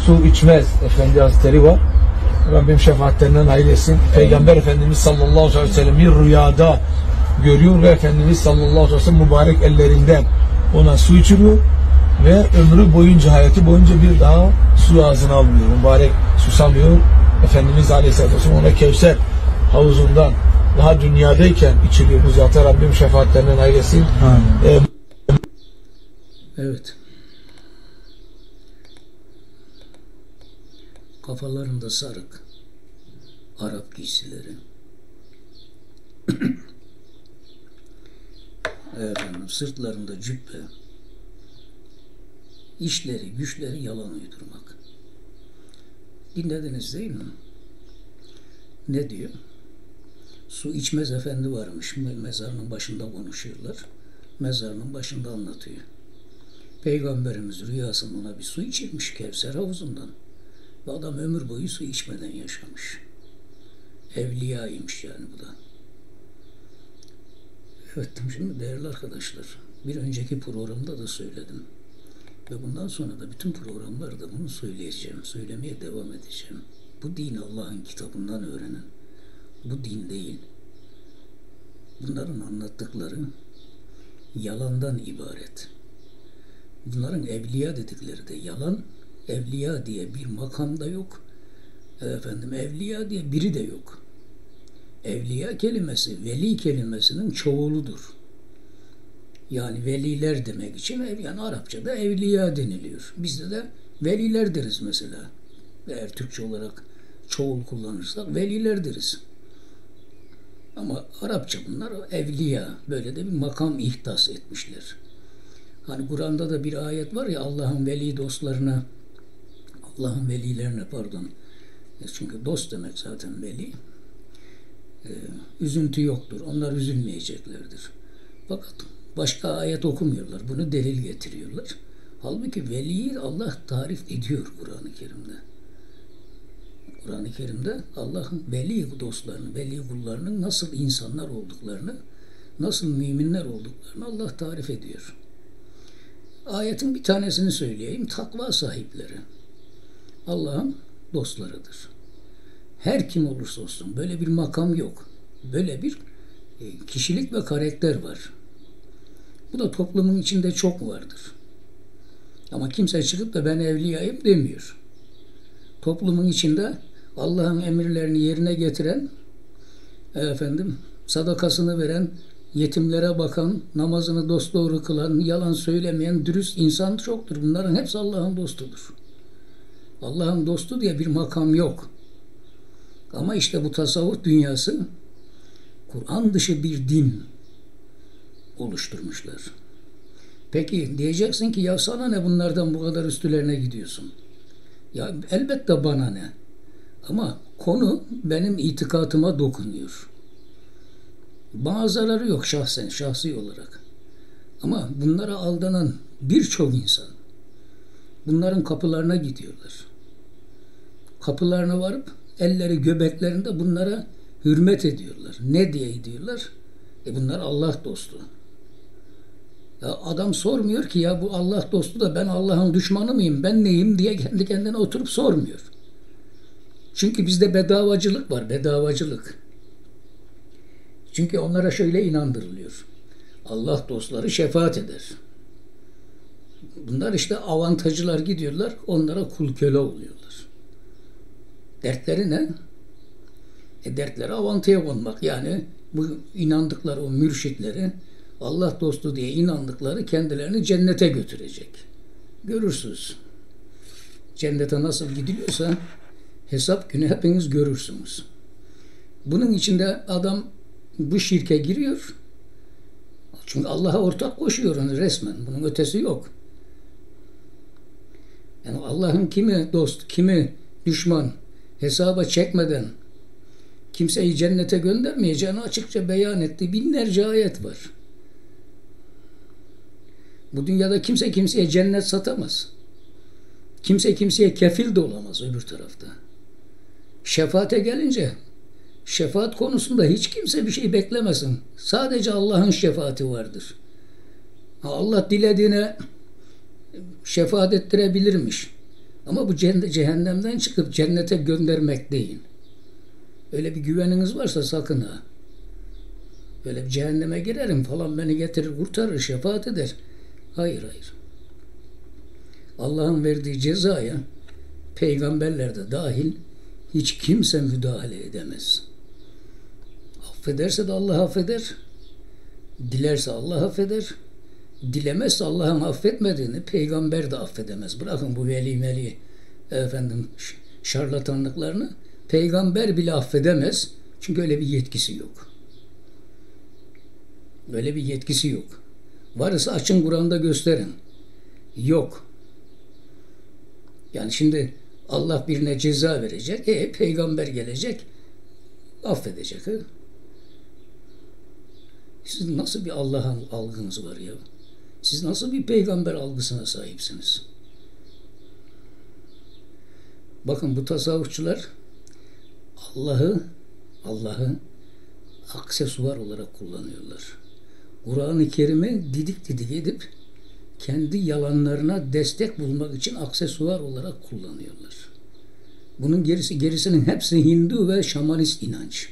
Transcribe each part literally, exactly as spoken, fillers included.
su içmez Efendi Hazretleri var. Rabbim şefaatlerinden eylesin. Peygamber Efendimiz sallallahu aleyhi ve sellem bir rüyada görüyor ve Efendimiz sallallahu aleyhi ve sellem mübarek ellerinden ona su içiriyor ve ömrü boyunca, hayatı boyunca bir daha su ağzına almıyor. Mübarek susamıyor. Efendimiz aleyhisselatü vesselam ona Kevser havuzundan daha dünyadayken içiliyor. Bu zata Rabbim şefaatlerinden eylesin. Ee, evet. Kafalarında sarık, Arap giysileri, efendim, sırtlarında cübbe, işleri, güçleri yalan uydurmak. Dinlediniz değil mi? Ne diyor? Su içmez efendi varmış. Mezarının başında konuşuyorlar. Mezarının başında anlatıyor. Peygamberimiz rüyasında ona bir su içirmiş Kevser havuzundan. Ve adam ömür boyu su içmeden yaşamış. Evliyaymış yani bu da. Evet, şimdi değerli arkadaşlar, bir önceki programda da söyledim. Ve bundan sonra da bütün programlarda bunu söyleyeceğim. Söylemeye devam edeceğim. Bu din Allah'ın kitabından öğrenin. Bu din değil. Bunların anlattıkları yalandan ibaret. Bunların evliya dedikleri de yalan. Evliya diye bir makam da yok. Efendim, evliya diye biri de yok. Evliya kelimesi, veli kelimesinin çoğuludur. Yani veliler demek için, yani Arapçada evliya deniliyor. Bizde de veliler deriz mesela. Eğer Türkçe olarak çoğul kullanırsak veliler deriz. Ama Arapça bunlar evliya. Böyle de bir makam ihdas etmişler. Hani Kur'an'da da bir ayet var ya, Allah'ın veli dostlarına, Allah'ın velilerine pardon. Çünkü dost demek zaten veli. Ee, üzüntü yoktur. Onlar üzülmeyeceklerdir. Fakat başka ayet okumuyorlar. Bunu delil getiriyorlar. Halbuki veliyi Allah tarif ediyor Kur'an-ı Kerim'de. Kur'an-ı Kerim'de Allah'ın veli dostlarını, veli kullarının nasıl insanlar olduklarını, nasıl müminler olduklarını Allah tarif ediyor. Ayetin bir tanesini söyleyeyim. Takva sahipleri Allah'ın dostlarıdır. Her kim olursa olsun böyle bir makam yok. Böyle bir kişilik ve karakter var. Bu da toplumun içinde çok vardır. Ama kimse çıkıp da ben evliyayım demiyor. Toplumun içinde Allah'ın emirlerini yerine getiren, efendim, sadakasını veren, yetimlere bakan, namazını dosdoğru kılan, yalan söylemeyen, dürüst insan çoktur. Bunların hepsi Allah'ın dostudur. Allah'ın dostu diye bir makam yok. Ama işte bu tasavvuf dünyası Kur'an dışı bir din oluşturmuşlar. Peki diyeceksin ki ya sana ne, bunlardan bu kadar üstülerine gidiyorsun? Ya elbette bana ne? Ama konu benim itikatıma dokunuyor. Bana zararı yok şahsen, şahsi olarak. Ama bunlara aldanan birçok insan bunların kapılarına gidiyorlar. Kapılarına varıp elleri göbeklerinde bunlara hürmet ediyorlar. Ne diye ediyorlar? E bunlar Allah dostu. Ya adam sormuyor ki ya bu Allah dostu da ben Allah'ın düşmanı mıyım, ben neyim diye kendi kendine oturup sormuyor. Çünkü bizde bedavacılık var, bedavacılık. Çünkü onlara şöyle inandırılıyor. Allah dostları şefaat eder. Bunlar işte avantajcılar, gidiyorlar, onlara kul köle oluyorlar. Dertleri ne? E dertleri avantaja konmak. Yani bu inandıkları o mürşitleri, Allah dostu diye inandıkları kendilerini cennete götürecek. Görürsünüz. Cennete nasıl gidiliyorsa hesap günü hepiniz görürsünüz. Bunun içinde adam bu şirke giriyor. Çünkü Allah'a ortak koşuyor onu resmen. Bunun ötesi yok. Yani Allah'ın kimi dost, kimi düşman hesaba çekmeden kimseyi cennete göndermeyeceğini açıkça beyan etti. Binlerce ayet var. Bu dünyada kimse kimseye cennet satamaz. Kimse kimseye kefil de olamaz öbür tarafta. Şefaate gelince, şefaat konusunda hiç kimse bir şey beklemesin. Sadece Allah'ın şefaati vardır. Allah dilediğine şefaat ettirebilirmiş. Ama bu cehennemden çıkıp cennete göndermek değil. Öyle bir güveniniz varsa sakın ha. Böyle bir cehenneme girerim falan, beni getirir kurtarır, şefaat eder. Hayır hayır. Allah'ın verdiği cezaya peygamberler de dahil hiç kimse müdahale edemez. Affederse de Allah affeder. Dilerse Allah affeder. Dilemezse Allah'ın affetmediğini peygamber de affedemez. Bırakın bu veli meli efendim şarlatanlıklarını. Peygamber bile affedemez. Çünkü öyle bir yetkisi yok. Öyle bir yetkisi yok. Varsa açın Kur'an'da gösterin. Yok. Yani şimdi Allah birine ceza verecek. E peygamber gelecek. Affedecek. He? Sizin nasıl bir Allah'ın algınız var ya? Siz nasıl bir peygamber algısına sahipsiniz? Bakın bu tasavvufçular Allah'ı Allah'ı aksesuar olarak kullanıyorlar. Kur'an-ı Kerim'i didik didik edip kendi yalanlarına destek bulmak için aksesuar olarak kullanıyorlar. Bunun gerisi gerisinin hepsi Hindu ve şamanist inanç.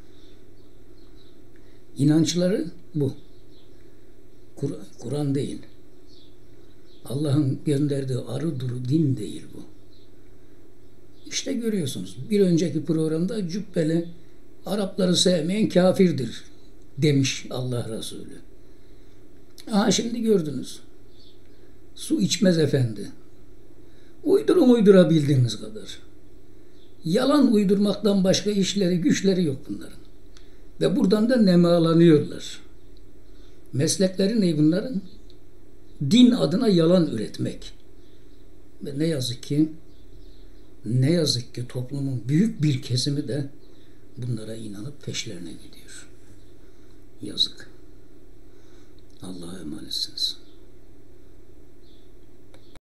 İnançları bu. Kur- Kur'an değil. Allah'ın gönderdiği arı duru din değil bu. İşte görüyorsunuz. Bir önceki programda cübbeli Arapları sevmeyen kafirdir demiş Allah Resulü. Aha şimdi gördünüz. Su içmez efendi. Uydurun uydurabildiğiniz kadar. Yalan uydurmaktan başka işleri, güçleri yok bunların. Ve buradan da nemalanıyorlar. Meslekleri ne bunların? Din adına yalan üretmek. Ve ne yazık ki ne yazık ki toplumun büyük bir kesimi de bunlara inanıp peşlerine gidiyor. Yazık. Allah'a emanetsiniz.